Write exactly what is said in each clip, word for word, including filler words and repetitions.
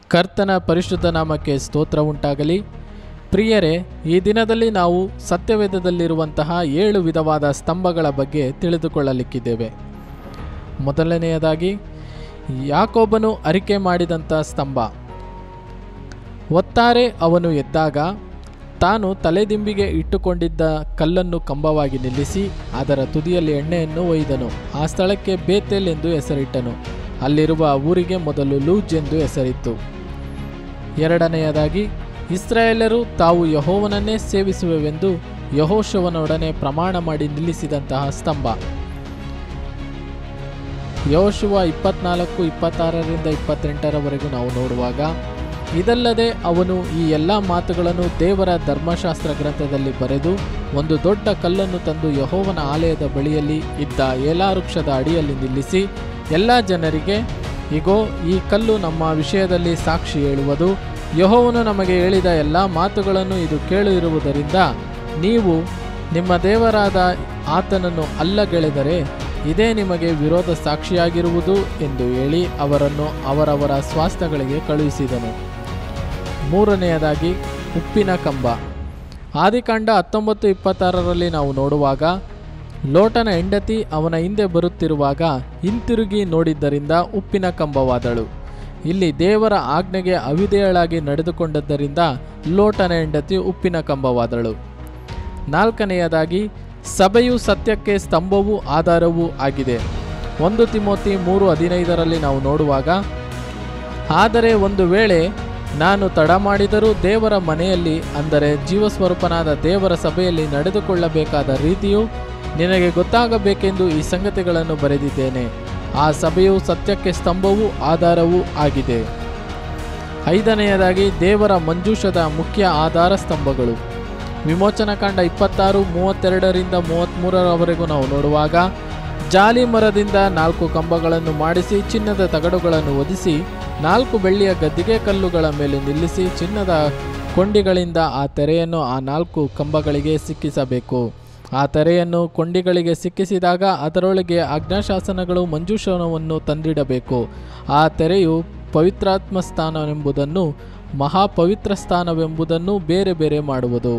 ಕರ್ತನ ಪರಿಶುದ್ಧ ನಾಮಕ್ಕೆ ಸ್ತೋತ್ರ ಉಂಟಾಗಲಿ. ಪ್ರಿಯರೇ, ಈ ದಿನದಲ್ಲಿ ನಾವು ಸತ್ಯವೇದದಲ್ಲಿರುವಂತಹ ಏಳು ವಿಧವಾದ ಸ್ತಂಭಗಳ ಬಗ್ಗೆ ತಿಳಿದುಕೊಳ್ಳಲಿಕ್ಕಿದ್ದೇವೆ. ಮೊದಲನೆಯದಾಗಿ ಯಾಕೋಬನು ಅರಿಕೆ ಮಾಡಿದಂಥ ಸ್ತಂಭ. ಒತ್ತಾರೆ ಅವನು ಎದ್ದಾಗ ತಾನು ತಲೆದಿಂಬಿಗೆ ಇಟ್ಟುಕೊಂಡಿದ್ದ ಕಲ್ಲನ್ನು ಕಂಬವಾಗಿ ನಿಲ್ಲಿಸಿ ಅದರ ತುದಿಯಲ್ಲಿ ಎಣ್ಣೆಯನ್ನು ಒಯ್ದನು. ಆ ಸ್ಥಳಕ್ಕೆ ಬೇತೇಲ್ ಎಂದು ಹೆಸರಿಟ್ಟನು. ಅಲ್ಲಿರುವ ಊರಿಗೆ ಮೊದಲು ಲೂಜ್ ಎಂದು ಹೆಸರಿತ್ತು. ಎರಡನೆಯದಾಗಿ ಇಸ್ರಾಯೇಲರು ತಾವು ಯೆಹೋವನನ್ನೇ ಸೇವಿಸುವೆವೆಂದು ಯೆಹೋಶುವನೊಡನೆ ಪ್ರಮಾಣ ಮಾಡಿ ನಿಲ್ಲಿಸಿದಂತಹ ಸ್ತಂಭ. ಯೆಹೋಶುವ ಇಪ್ಪತ್ನಾಲ್ಕು ಇಪ್ಪತ್ತಾರರಿಂದ ಇಪ್ಪತ್ತೆಂಟರವರೆಗೂ ನಾವು ನೋಡುವಾಗ, ಇದಲ್ಲದೆ ಅವನು ಈ ಎಲ್ಲ ಮಾತುಗಳನ್ನು ದೇವರ ಧರ್ಮಶಾಸ್ತ್ರ ಗ್ರಂಥದಲ್ಲಿ ಬರೆದು ಒಂದು ದೊಡ್ಡ ಕಲ್ಲನ್ನು ತಂದು ಯೆಹೋವನ ಆಲಯದ ಬಳಿಯಲ್ಲಿ ಇದ್ದ ಏಲಾ ವೃಕ್ಷದ ಅಡಿಯಲ್ಲಿ ನಿಲ್ಲಿಸಿ ಎಲ್ಲ ಜನರಿಗೆ, ಇಗೋ, ಈ ಕಲ್ಲು ನಮ್ಮ ವಿಷಯದಲ್ಲಿ ಸಾಕ್ಷಿ ಹೇಳುವುದು. ಯೆಹೋವನು ನಮಗೆ ಹೇಳಿದ ಎಲ್ಲ ಮಾತುಗಳನ್ನು ಇದು ಕೇಳಿರುವುದರಿಂದ ನೀವು ನಿಮ್ಮ ದೇವರಾದ ಆತನನ್ನು ಅಲ್ಲಗೆಳೆದರೆ ಇದೇ ನಿಮಗೆ ವಿರೋಧ ಸಾಕ್ಷಿಯಾಗಿರುವುದು ಎಂದು ಹೇಳಿ ಅವರನ್ನು ಅವರವರ ಸ್ವಾಸ್ಥ್ಯಗಳಿಗೆ ಕಳುಹಿಸಿದನು. ಮೂರನೆಯದಾಗಿ ಉಪ್ಪಿನ ಕಂಬ. ಆದಿಕಾಂಡ ಹತ್ತೊಂಬತ್ತು ಇಪ್ಪತ್ತಾರರಲ್ಲಿ ನಾವು ನೋಡುವಾಗ, ಲೋಟನ ಹೆಂಡತಿ ಅವನ ಹಿಂದೆ ಬರುತ್ತಿರುವಾಗ ಹಿಂತಿರುಗಿ ನೋಡಿದ್ದರಿಂದ ಉಪ್ಪಿನ ಕಂಬವಾದಳು. ಇಲ್ಲಿ ದೇವರ ಆಜ್ಞೆಗೆ ಅವಿಧೇಯಳಾಗಿ ನಡೆದುಕೊಂಡದ್ದರಿಂದ ಲೋಟನ ಹೆಂಡತಿ ಉಪ್ಪಿನ ಕಂಬವಾದಳು. ನಾಲ್ಕನೆಯದಾಗಿ ಸಭೆಯು ಸತ್ಯಕ್ಕೆ ಸ್ತಂಭವೂ ಆಧಾರವೂ ಆಗಿದೆ. ಒಂದು ತಿಮೋತಿ ಮೂರು ಹದಿನೈದರಲ್ಲಿ ನಾವು ನೋಡುವಾಗ, ಆದರೆ ಒಂದು ವೇಳೆ ನಾನು ತಡ ಮಾಡಿದರೂ ದೇವರ ಮನೆಯಲ್ಲಿ, ಅಂದರೆ ಜೀವಸ್ವರೂಪನಾದ ದೇವರ ಸಭೆಯಲ್ಲಿ ನಡೆದುಕೊಳ್ಳಬೇಕಾದ ರೀತಿಯು ನಿನಗೆ ಗೊತ್ತಾಗಬೇಕೆಂದು ಈ ಸಂಗತಿಗಳನ್ನು ಬರೆದಿದ್ದೇನೆ. ಆ ಸಭೆಯು ಸತ್ಯಕ್ಕೆ ಸ್ತಂಭವೂ ಆಧಾರವೂ ಆಗಿದೆ. ಐದನೆಯದಾಗಿ ದೇವರ ಮಂಜೂಷದ ಮುಖ್ಯ ಆಧಾರ ಸ್ತಂಭಗಳು. ವಿಮೋಚನಕಾಂಡ ಇಪ್ಪತ್ತಾರು ಮೂವತ್ತೆರಡರಿಂದ ಮೂವತ್ತ್ಮೂರರವರೆಗೂ ನಾವು ನೋಡುವಾಗ, ಜಾಲಿ ಮರದಿಂದ ನಾಲ್ಕು ಕಂಬಗಳನ್ನು ಮಾಡಿಸಿ ಚಿನ್ನದ ತಗಡುಗಳನ್ನು ಹೊದಿಸಿ ನಾಲ್ಕು ಬೆಳ್ಳಿಯ ಗದ್ದಿಗೆ ಕಲ್ಲುಗಳ ಮೇಲೆ ನಿಲ್ಲಿಸಿ ಚಿನ್ನದ ಕೊಂಡಿಗಳಿಂದ ಆ ತೆರೆಯನ್ನು ಆ ನಾಲ್ಕು ಕಂಬಗಳಿಗೆ ಸಿಕ್ಕಿಸಬೇಕು. ಆ ತೆರೆಯನ್ನು ಕೊಂಡಿಗಳಿಗೆ ಸಿಕ್ಕಿಸಿದಾಗ ಅದರೊಳಗೆ ಆಜ್ಞಾಶಾಸನಗಳು ಮಂಜೂಷವನ್ನು ತಂದಿಡಬೇಕು. ಆ ತೆರೆಯು ಪವಿತ್ರಾತ್ಮ ಸ್ಥಾನವೆಂಬುದನ್ನು ಮಹಾಪವಿತ್ರ ಸ್ಥಾನವೆಂಬುದನ್ನು ಬೇರೆ ಬೇರೆ ಮಾಡುವುದು.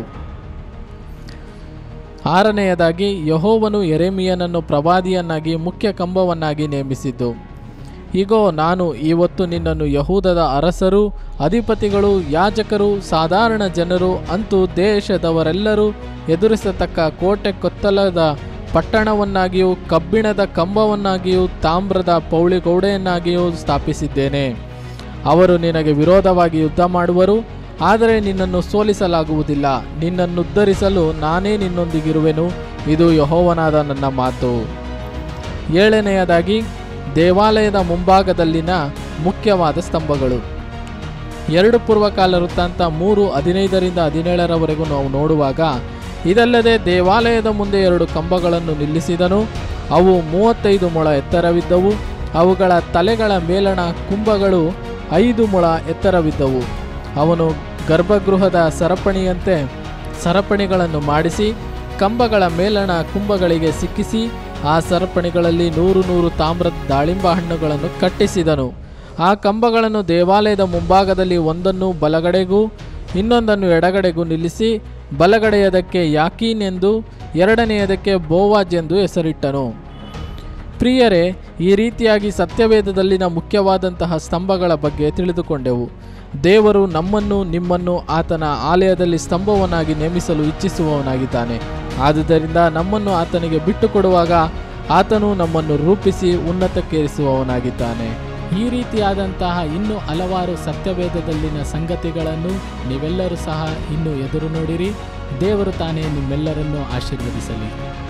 ಆರನೆಯದಾಗಿ ಯೆಹೋವನು ಯೆರೆಮೀಯನನ್ನು ಪ್ರವಾದಿಯನ್ನಾಗಿ ಮುಖ್ಯ ಕಂಬವನ್ನಾಗಿ ನೇಮಿಸಿದ್ದು. ಇಗೋ, ನಾನು ಇವತ್ತು ನಿನ್ನನ್ನು ಯಹೂದದ ಅರಸರು, ಅಧಿಪತಿಗಳು, ಯಾಜಕರು, ಸಾಧಾರಣ ಜನರು, ಅಂತೂ ದೇಶದವರೆಲ್ಲರೂ ಎದುರಿಸತಕ್ಕ ಕೋಟೆ ಕೊತ್ತಲದ ಪಟ್ಟಣವನ್ನಾಗಿಯೂ ಕಬ್ಬಿಣದ ಕಂಬವನ್ನಾಗಿಯೂ ತಾಮ್ರದ ಪೌಳಿಗೌಡೆಯನ್ನಾಗಿಯೂ ಸ್ಥಾಪಿಸಿದ್ದೇನೆ. ಅವರು ನಿನಗೆ ವಿರೋಧವಾಗಿ ಯುದ್ಧ ಮಾಡುವರು, ಆದರೆ ನಿನ್ನನ್ನು ಸೋಲಿಸಲಾಗುವುದಿಲ್ಲ. ನಿನ್ನನ್ನು ಉದ್ಧರಿಸಲು ನಾನೇ ನಿನ್ನೊಂದಿಗಿರುವೆನು. ಇದು ಯೆಹೋವನಾದ ನನ್ನ ಮಾತು. ಏಳನೆಯದಾಗಿ ದೇವಾಲಯದ ಮುಂಭಾಗದಲ್ಲಿನ ಮುಖ್ಯವಾದ ಸ್ತಂಭಗಳು. ಎರಡು ಪೂರ್ವಕಾಲ ವೃತ್ತಾಂತ ಮೂರು ಹದಿನೈದರಿಂದ ಹದಿನೇಳರವರೆಗೂ ನಾವು ನೋಡುವಾಗ, ಇದಲ್ಲದೆ ದೇವಾಲಯದ ಮುಂದೆ ಎರಡು ಕಂಬಗಳನ್ನು ನಿಲ್ಲಿಸಿದನು. ಅವು ಮೂವತ್ತೈದು ಮೊಳ ಎತ್ತರವಿದ್ದವು. ಅವುಗಳ ತಲೆಗಳ ಮೇಲಣ ಕುಂಭಗಳು ಐದು ಮೊಳ ಎತ್ತರವಿದ್ದವು. ಅವನು ಗರ್ಭಗೃಹದ ಸರಪಣಿಯಂತೆ ಸರಪಣಿಗಳನ್ನು ಮಾಡಿಸಿ ಕಂಬಗಳ ಮೇಲಣ ಕುಂಭಗಳಿಗೆ ಸಿಕ್ಕಿಸಿ ಆ ಸರಪಣಿಗಳಲ್ಲಿ ನೂರು ನೂರು ತಾಮ್ರದ ದಾಳಿಂಬ ಹಣ್ಣುಗಳನ್ನು ಕಟ್ಟಿಸಿದನು. ಆ ಕಂಬಗಳನ್ನು ದೇವಾಲಯದ ಮುಂಭಾಗದಲ್ಲಿ ಒಂದನ್ನು ಬಲಗಡೆಗೂ ಇನ್ನೊಂದನ್ನು ಎಡಗಡೆಗೂ ನಿಲ್ಲಿಸಿ ಬಲಗಡೆಯದಕ್ಕೆ ಯಾಕೀನ್ ಎಂದು ಎರಡನೆಯದಕ್ಕೆ ಬೋವಾಜ್ ಎಂದು ಹೆಸರಿಟ್ಟನು. ಪ್ರಿಯರೇ, ಈ ರೀತಿಯಾಗಿ ಸತ್ಯವೇದದಲ್ಲಿನ ಮುಖ್ಯವಾದಂತಹ ಸ್ತಂಭಗಳ ಬಗ್ಗೆ ತಿಳಿದುಕೊಂಡೆವು. ದೇವರು ನಮ್ಮನ್ನು ನಿಮ್ಮನ್ನು ಆತನ ಆಲಯದಲ್ಲಿ ಸ್ತಂಭವನ್ನಾಗಿ ನೇಮಿಸಲು ಇಚ್ಛಿಸುವವನಾಗಿದ್ದಾನೆ. ಆದುದರಿಂದ ನಮ್ಮನ್ನು ಆತನಿಗೆ ಬಿಟ್ಟು ಕೊಡುವಾಗ ಆತನು ನಮ್ಮನ್ನು ರೂಪಿಸಿ ಉನ್ನತಕ್ಕೇರಿಸುವವನಾಗಿದ್ದಾನೆ. ಈ ರೀತಿಯಾದಂತಹ ಇನ್ನೂ ಹಲವಾರು ಸತ್ಯವೇದದಲ್ಲಿನ ಸಂಗತಿಗಳನ್ನು ನೀವೆಲ್ಲರೂ ಸಹ ಇನ್ನೂ ಎದುರು ನೋಡಿರಿ. ದೇವರು ತಾನೇ ನಿಮ್ಮೆಲ್ಲರನ್ನೂ ಆಶೀರ್ವದಿಸಲಿ.